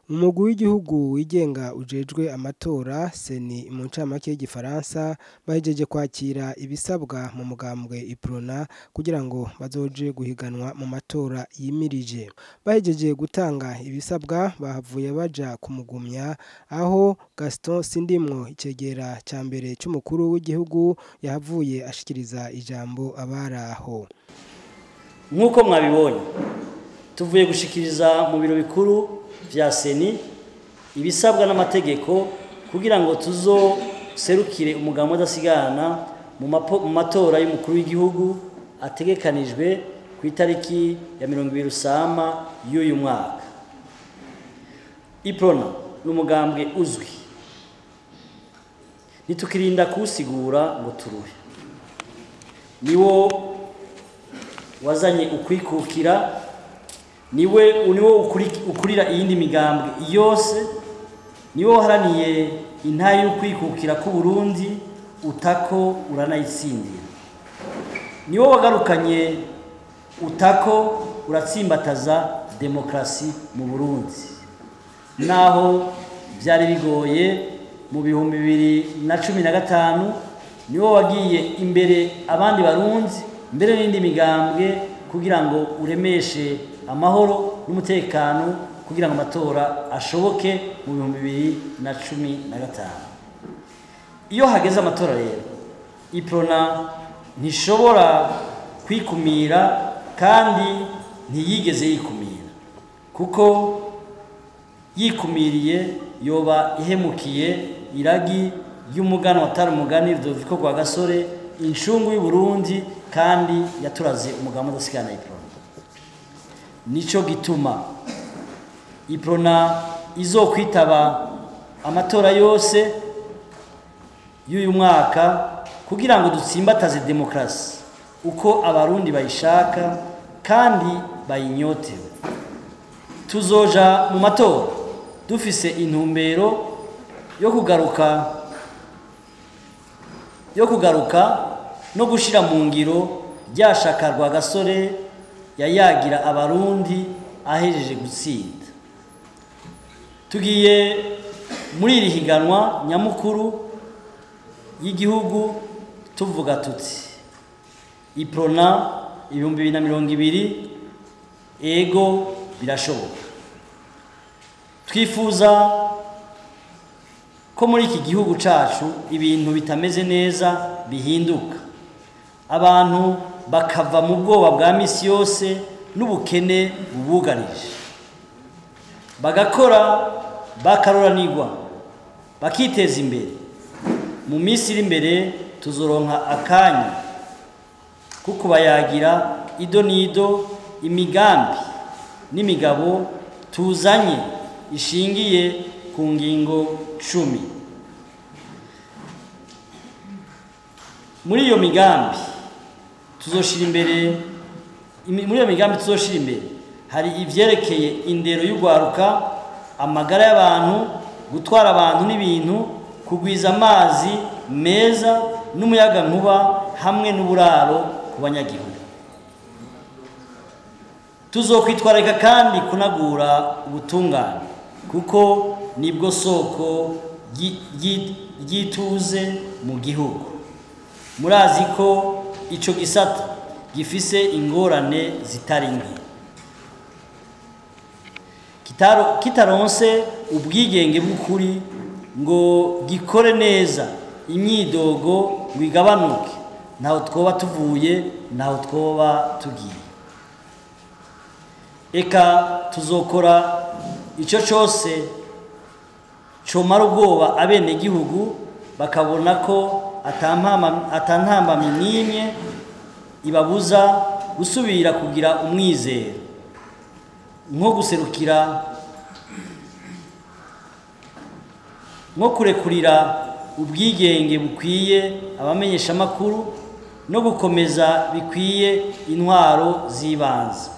Umugwi w'igihugu wigenga ujejwe amatora seni mu ncamake y'igifaransa bahejeje kwakira ibisabwa mu mugambwe Iprona kugira ngo bazoje guhiganwa mu matora yimirije. Bahejeje gutanga ibisabwa bahavuye baja kumugumya aho Gaston Sindimwo icegera ca mbere c'umukuru w'igihugu yahavuye ashikiriza ijambo abaraho. Nkuko mwabibonye tuvuye gushikiriza mu biro bikuru vya seni ibisabwa n'amategeko kugira ngo tuzoserukire umugambo udasigana mu matora y'umukuru w'igihugu ategekanijwe ku itariki ya 20 Rusama y'uyu mwaka. Iprona n'umugambwe uzwi nitukirinda kusigura ngo turuhe, niwo wazanye ukwikukira, niwe ukurira iyindi migambwe yose, niwe waharaniye intaye y'ukwikukira ku Burundi utako uranayitsindira, niwe wagarukanye utako uratsimbataza demokrasi mu Burundi naho byari bigoye mu 2015, niwe wagiye imbere abandi barundi mbere n'indi migambwe kugira ngo uremeshe amahoro n'umutekano kugira ngo amatora ashoboke mu 2015. Iyo hageze amatora rero Iprona ntishobora kwikumira kandi ntiyigeze yikumira, kuko yikumiriye yoba ihemukiye iragi y'umugano watari umugani Rudoviko Rwagasore, inshungu y'u Burundi kandi yaturaze umugambo udasigana Iprona. Nico gituma Iprona izokwitaba amatora yose y'uyu mwaka kugira ngo dutsimbataze demokrasi uko abarundi bayishaka kandi bayinyotewe. Tuzoja mu matora dufise intumbero yo kugaruka no gushira mu ngiro ryashaka Rwagasore yayagira abarundi ahejeje gutsinda. Tugiye muri iri higanwa nyamukuru y'igihugu tuvuga tuti Iprona 2020 ego birashoboka. Twifuza ko muri iki gihugu cacu ibintu bitameze neza bihinduka, abantu bakava mu bwoba bwa misi yose n'ubukene bubugarije, bagakora bakaroranirwa bakiteza imbere. Mu misi iri imbere tuzoronka akanya kuko bayagira ido nido imigambi n'imigabo tuzanye ishingiye ku ngingo 10. Muri iyo migambi tuzoshira imbere hari ivyerekeye indero y'ugwaruka, amagara y'abantu, gutwara abantu n'ibintu, kugwiza amazi meza n'umuyaga nkuba hamwe n'uburaro ku banyagihugu. Tuzokwitwararika kandi kunagura ubutungane kuko nibwo soko ryituze mu gihugu. Murazi ko ico gisata gifise ingorane zitari nke, kitaronse ubwigenge bw'ukuri ngo gikore neza imyidogo ngo igabanuke, ntaho twoba tuvuye ntaho twoba tugiye. Eka tuzokora ico cose comara ubwoba abene gihugu bakabona ko atantambamye n'imwe ibabuza gusubira kugira umwizero, nko kurekurira ubwigenge bukwiye abamenyesha makuru no gukomeza bikwiye intwaro z'ibanze.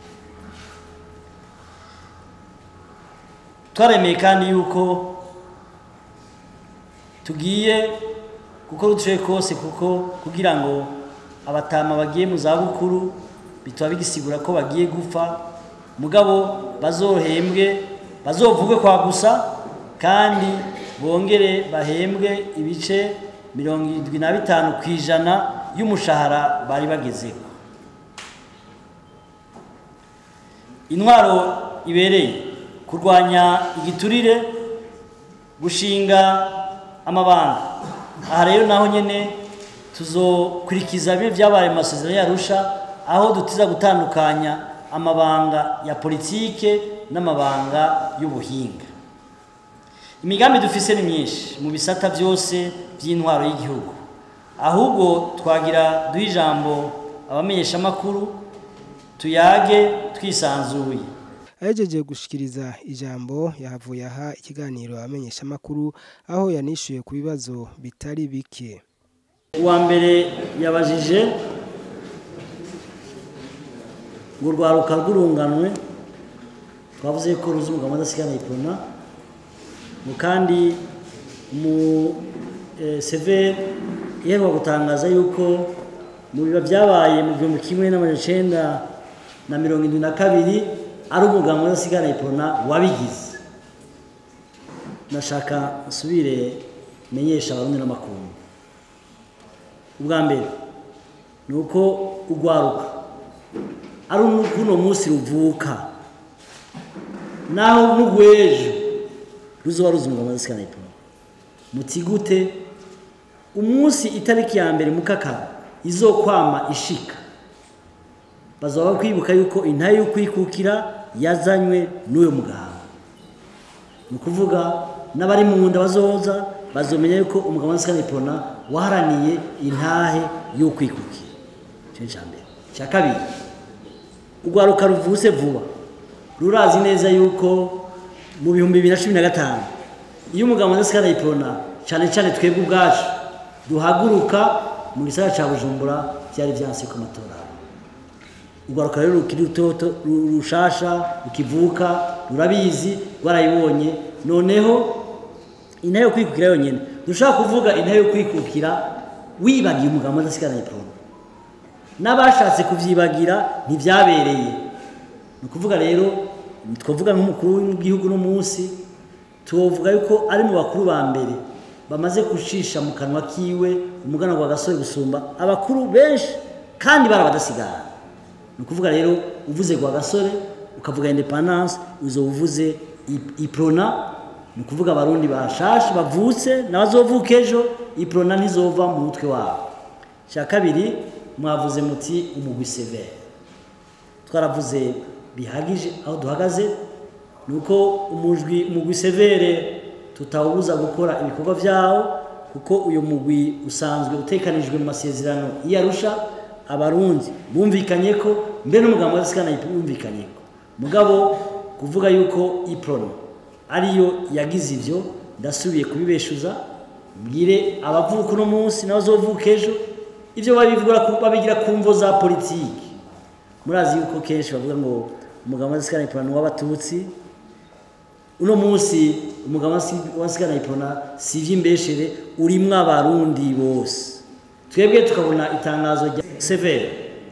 Twaremeye kandi yuko tugiye gukora uduce kose kugira ngo abatama bagiye mu zabukuru bitwa bigisigura ko bagiye gupfa mugabo bazohembwe bazovuge kwa gusa kandi bongere bahembwe ibice 75% y'umushahara bari bagezeho. Intwaro ibereye kurwanya igiturire, gushinga amabanga. Aha rero naho nyene tuzokurikiza bimwe byabaye mu masezerano y'Arusha, aho dutiza gutandukanya amabanga ya politike n'amabanga y'ubuhinga. Imigambi dufise ni myinshi mu bisata byose by'intwaro y'igihugu, ahubwo twagira duhijambo abamenyesha makuru tuyage twisanzuye. Ahejeje gushikiriza ijambo yahavuye aha ikiganiro abamenyesha makuru, aho yanishuye ku bibazo bitari bike. Uwa mbere yabajije ngo rwaruka rw'urunganwe, twavuze ko ruzumuga madasigana iprona, kandi mu CV yerwa gutangaza yuko mu biba byabaye mu 1972 ari umugambi madasigana iprona wabigize. Nashaka nsubire menyesha abarundi n'amakuru. Ubwa mbere nuko ugwaruka ari uno munsi ruvuka, naho mugwejo ruzoba ruzumuga madasigana iprona. Mutigute umunsi itariki ya mbere mukakara izokwama ishika, bazoba kwibuka yuko intaye yo kwikukira yazanywe n'uyo muganga. Nukuvuga n'abari mu nda bazoza bazomenya yuko umugabo madasigana iprona waharaniye intahe yo kwikukira. Cyambere cya kabiri, ugwaruka ruvuse vuba rurazi neza yuko mu 2015 iyo umugabo madasigana iprona cyane cyane twebwe ubwacu duhaguruka mu gisagara ca Bujumbura byari byanse ku matora. Ugwaruka rero rukiri rutoto rushasha ukivuka rurabizi rwarayibonye. Noneho intayo kwikukira yonyene dushaka kuvuga intayo kwikukira wibagiye umugabo madasigana iprona, n'abashatse kuvyibagira ntivyabereye. Nukuvuga rero twavuga nk'umukuru w'igihugu no munsi tuvuga yuko ari mu bakuru ba mbere bamaze kushisha mu kanwa kiwe umugana wa gasore gusumba abakuru benshi kandi barabadasigana. Nukuvuga rero uvuze kwa gasore ukavuga independence uzovuze iprona. Nukuvuga abarundi bashashe bavutse nabazovuka ejo, iprona ntizova mu mutwe wabo. Cya kabiri mwavuze muti umugwi severe, twaravuze bihagije aho duhagaze nuko umugwi severe tutawubuza gukora ibikorwa byawo, kuko uyo mugwi usanzwe utekanijwe mu masezerano y'Arusha. Abarundi bumvikanye ko mbe n'umugambo madasigana yumvikanye ko mugabo kuvuga yuko iprona ariyo yagize ivyo ndasubiye kubibeshuza mbwire abavuka no munsi nazovuka ejo ivyo babigira ku mvo za politiki. Murazi yuko kenshi bavuga ngo umugambo madasigana iprona w'abatutsi. Uno munsi umugambo madasigana iprona sivyimbeshere urimwe abarundi bose. Twebwe tukabona itangazo rya severe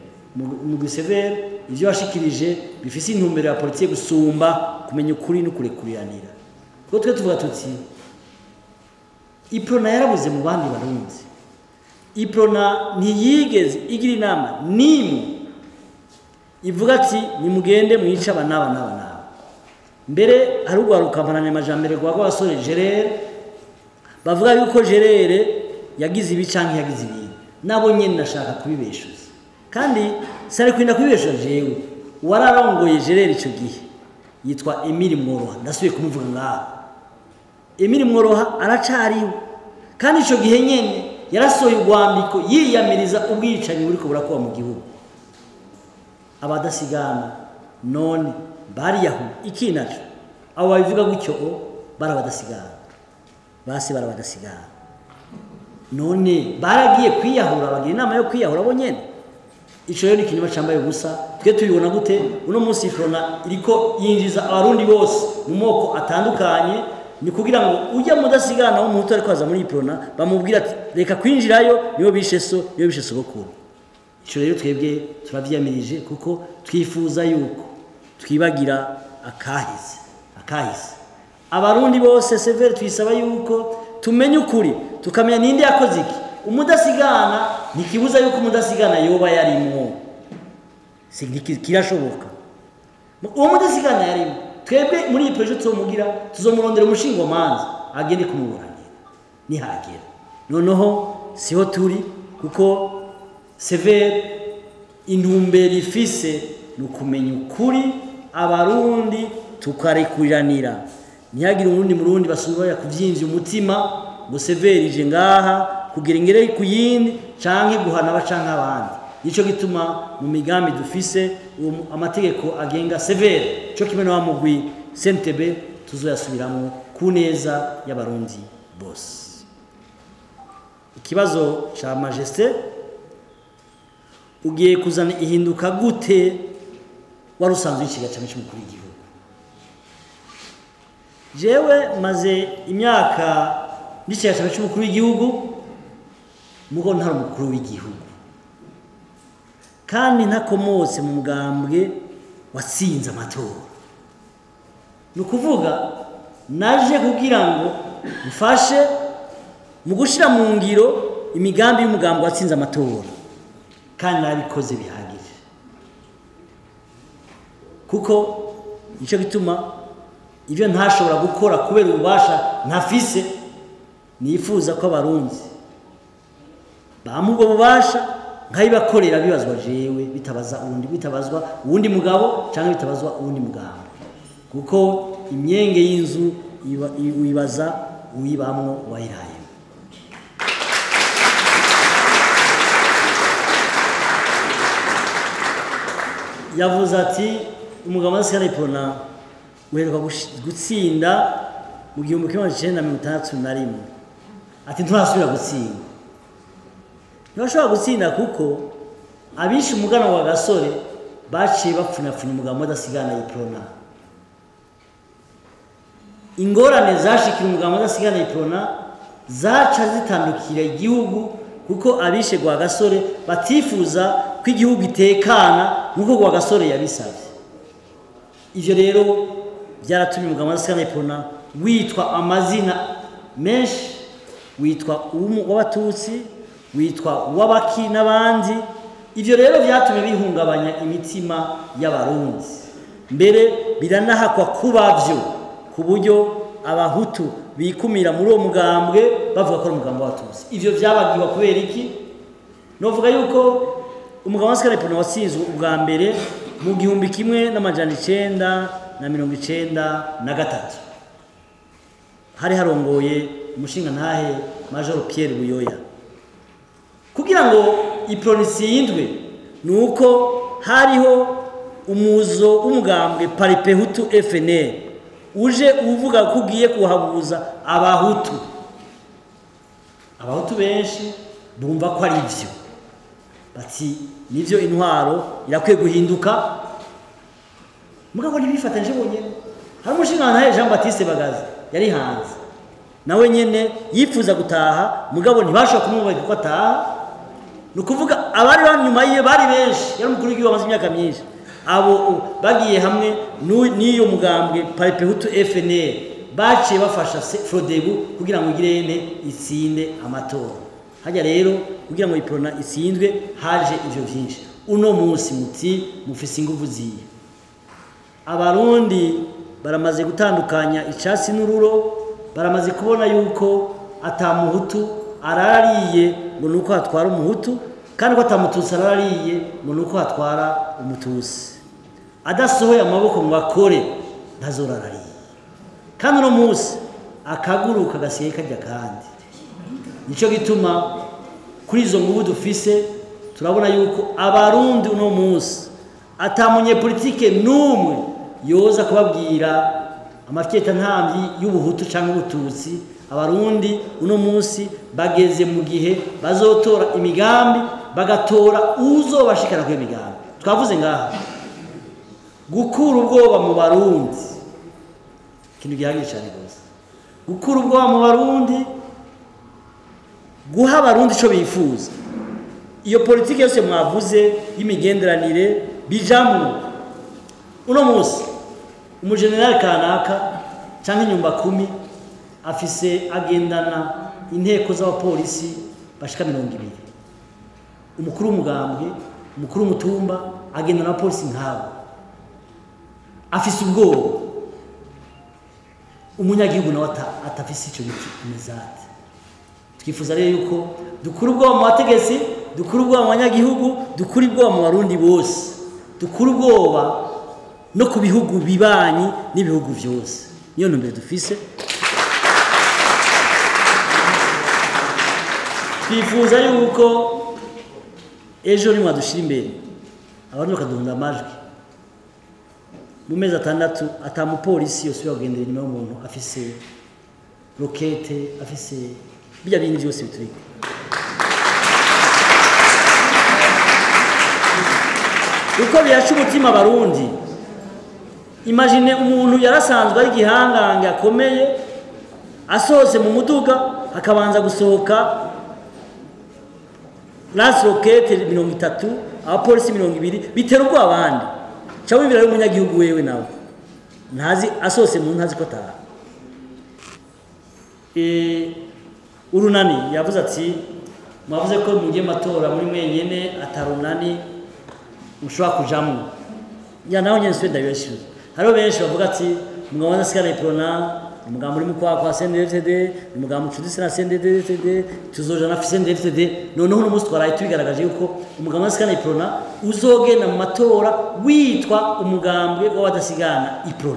mu severe ivyo washikirije bifise intumbero ya politiki gusumba kumenya ukuri no kurekuriranira. Kuko twe tuvuga tuti iprona yarabuze mu bandi barundi. Iprona ntiyigeze igira inama nimwe ivuga ati nimugende mwica abanaba. Mbere hari ugwaruka mpanane majambere gwa basore Gerere bavuga yuko Gerere yagize ibi canke yagize ibi, nabo nyene nashaka kubibeshuza kandi sare kwinda kubibeshuza. Jewe wararongoye Gerere ico gihe yitwa Emile Mworoha, ndasubiye kumuvuga ngaha. Emile Mworoha aracariwe kandi ico gihe nyene yarasoye ugwambiko yiyamiriza ubwicanyi buriko burakuba mu gihugu. Abadasigana none bari yahu ikinacho abo babivuga gutyo barabadasigana base barabadasigana. None baragiye kwiyahura, bagira inama yo kwiyahura bonyene. Ico rero ni kinyuma cambaye gusa. Twe tubibona gute uno munsi iprona iriko yinjiza abarundi bose mu moko atandukanye, ni kugira ngo ujya mudasigana wo muhutu ariko aza muri iprona bamubwira ati reka kwinjirayo niyo bishe sogokuru. Ico rero twebwe turavyiyamirije kuko twifuza yuko twibagira akahise abarundi bose severe tuyisaba yuko tumenye ukuri tukamenya ninde yakoze iki umudasigana ntikibuza yuko umudasigana yoba yarimwo kirashoboka uwo mudasigana yarimwo twebwe muri iyi projet tuzomugira tuzomurondera umushingomanza agende kumuburanira nihagera noneho siho turi kuko severe intumbero ifise nukumenya ukuri abarundi tukarekuriranira ntihagire urundi murundi basubira kuvyimvya umutima ngo severe ije ngaha kugira ingere kuyindi canke guhana bacanke abandi nico gituma mu migambi dufise amategeko agenga severe cyo kimwe na mugwi CNTB tuzoyasubiramo ku neza y'abarundi bose ikibazo cha majesté ugiye kuzana ihinduka gute warusanzwe ikiga cyane cy'umukuru w'igihugu jewe maze imyaka n'ikiga cyane cy'umukuru w'igihugu mugo ntari umukuru w'igihugu kandi ntakomotse mu mugambwe watsinze amatora nukuvuga naje kugira ngo mfashe mu gushira mu ngiro imigambi y'umugambwe watsinze amatora kandi nabikoze bihagije kuko nicyo gituma ivyo ntashobora gukora kubera ububasha ntafise nifuza ko abarundi bamubwo bubasha nkayibakorera bibazwa jewe bitabazwa uwundi mugabo canke bitabazwa uwundi mugabo kuko imyenge y'inzu uyibaza uyibamwo wayiraye yavuze ati umugabo wa Sierra Leone uheruka gutsinda mu 1961 ati nturasubira gutsinda ntibashobora gutsinda kuko abishe umugana wa gasore baciye bapfunapfunya umugabo udasigana yiprona ingorane zashikira umugabo udasigana yiprona zaca zitandukira igihugu kuko abishe gwa gasore batifuza ko igihugu itekana nuko gwa gasore yabisabye ivyo rero byaratumye umugabo udasigana yiprona witwa amazina menshi witwa w'abatutsi witwa wabaki n'abandi ivyo rero byatumye bihungabanya imitima y'abarundi mbere biranahakwa kubavyo kuburyo abahutu bikumira muri uwo mugambwe bavuga ko umugambwe w'abatutsi ivyo byabagiwa kubera iki novuga yuko umugabo wa Sierra Leone watsinzwe ubwa mbere mu 1993 hari harongoye umushinga ntahe Major Pierre Buyoya kugira ngo ipronisindwe nuko hariho umuzo umugambwe Paripe Hutu FNL uje uvuga kugiye kuhabuza abahutu benshi bumva ko ari ivyo bati nivyo intwaro irakwiye guhinduka mugabo nibifatanje bonyene hari umushinga ntahe Jean Baptiste Bagaza yari hanze nawe nyene yifuza gutaha mugabo ntibashobora kumubaka ko ataha nukuvuga abari banyuma yiye bari benshi yari umukuru w'igihugu amaze imyaka myinshi abo bagiye hamwe n'iyo mugambwe Paripe Hutu FNL baciye bafasha Frodebu kugira ngo igirene itsinde amatora hajya rero kugira ngo iprona itsindwe haje ivyo vyinshi uno munsi muti mufise inguvu ziye abarundi baramaze gutandukanya icasi n'ururo baramaze kubona yuko atamuhutu arariye ngo nuko hatwara umuhutu kandi ko atamututsi arariye ngo nuko hatwara umutusi adasohoye amaboko ngo akore ntazorarariye kandi no munsi akaguruka gasiye kajya kandi nico gituma kuri izo ngubu dufise turabona yuko abarundi uno munsi atamunye politike numwe yoza kubabwira amafiketa ntambi y'ubuhutu cyangwa ubututsi abarundi uno munsi bageze mu gihe bazotora imigambi bagatora uzobashikana ku imigambi twavuze ngaha gukura ubwoba mu barundi kintu gihagije cyane gose gukura ubwoba mu barundi guha abarundi ico bifuza iyo politike yose mwavuze y'imigenderanire bijamwe uno munsi umujenerali kanaka canke inyumba 10 afise agendana inteko z'abapolisi bashika 200 umukuru w'umugambwe umukuru w'umutumba agendana abapolisi nkabo afise ubwoba umunyagihugu nawe atafise ico kimezate twifuza rero yuko dukura ubwoba mu bategetsi dukura ubwoba mu banyagihugu dukura ubwoba mu barundi bose dukura ubwoba no ku bihugu bibanyi n'ibihugu vyose niyo ntumbero dufise twifuza yuko ejo nimwe dushira imbere abantu bakaduhunda amajwi mu mezi 6 atamupolisi yose yagendera inyuma y'umuntu afise rokete afise bijya bintu byose biturika uko biyasha umutima abarundi imagine umuntu yarasanzwe ari gihangange akomeye asohotse mu muduga akabanza gusohoka lance rokete 30 abapolisi 200 bitera ubwo abandi cyo wibira y'umunyagihugu wewe nawe ntazi asose mu ntazi ko taha urunani yavuze ati mwavuze ko mugiye matora muri mwenyene atarunani mushobora kujamwe ya naho nyene swe ndabeshuza hariho benshi bavuga ati mugabana sikana iprona umugambo uri mukwa kwa CNDD-FDD umugambo cudise na CNDD-FDD tuzoja na CNDD-FDD noneho no musi twaraye tubigaragaje yuko umugambo sikana iprona uzogenda mu matora witwa umugambwe w'abadasigana iprona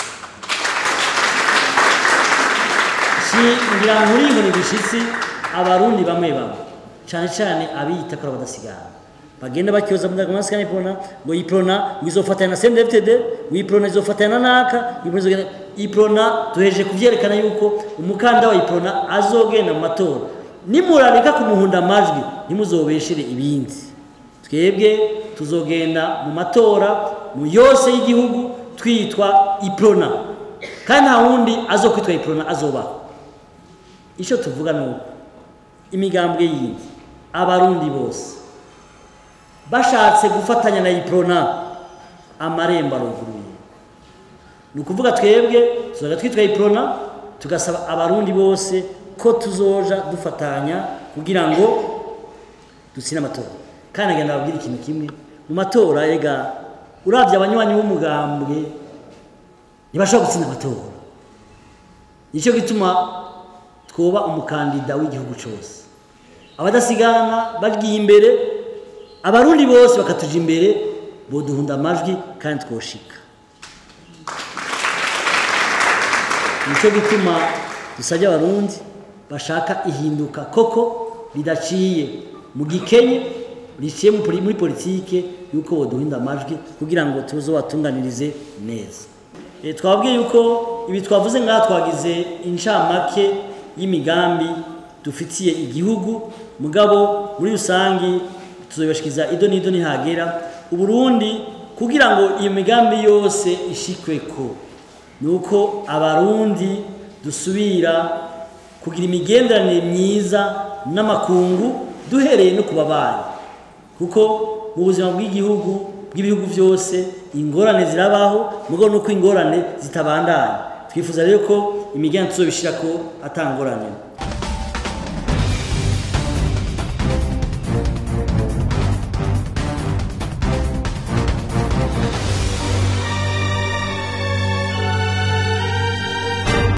ngira muri ngo nibishitsi abarundi bamwe cyane cyane abiyita ko abadasigana bagenda bakyoza mu umugambo sikana iprona ngo iprona bizofatana na CNDD-FDD iprona izofatana naka iprona tuheje kuvyerekana yuko umukanda wa iprona azogenda mu matora nimurabika kumuhunda amajwi nimuzobeshere ibindi twebwe tuzogenda mu matora mu yose y'igihugu twitwa iprona kandi nta wundi azokwitwa iprona azoba ico tuvuga nuko imigambwe yindi abarundi bose bashatse gufatanya na iprona amarembo aruguruye nukuvuga twebwe tuzoga twitwa iprona tugasaba abarundi bose ko tuzoja dufatanya kugira ngo dutsine amatora kandi agenda babwira ikintu kimwe mu matora ega uravye abanywanyi b'umugambwe ntibashobora gutsinda amatora nico gituma twoba umukandida w'igihugu cyose abadasigana bagiye imbere abarundi bose bakatuja imbere boduhunda amajwi kandi twoshika nico gituma dusajya abarundi bashaka ihinduka koko bidaciye mu gikenye riciye muri politike yuko boduhinda amajwi kugira ngo tuzo watunganirize neza twabwiye yuko ibi twavuze ngaha twagize incamake y'imigambi dufitiye igihugu mugabo muri rusangi tuzobashikiza ido nido nihagera uburundi kugira ngo iyo migambi yose ishikweko nuko abarundi dusubira kugira imigenderanire myiza n'amakungu duhereye no kubabanyi kuko mu buzima bw'ibihugu byose ingorane zirabaho mugabo nuko ingorane zitabandanya twifuza rero ko imigenzo tuzobishira ko atangorane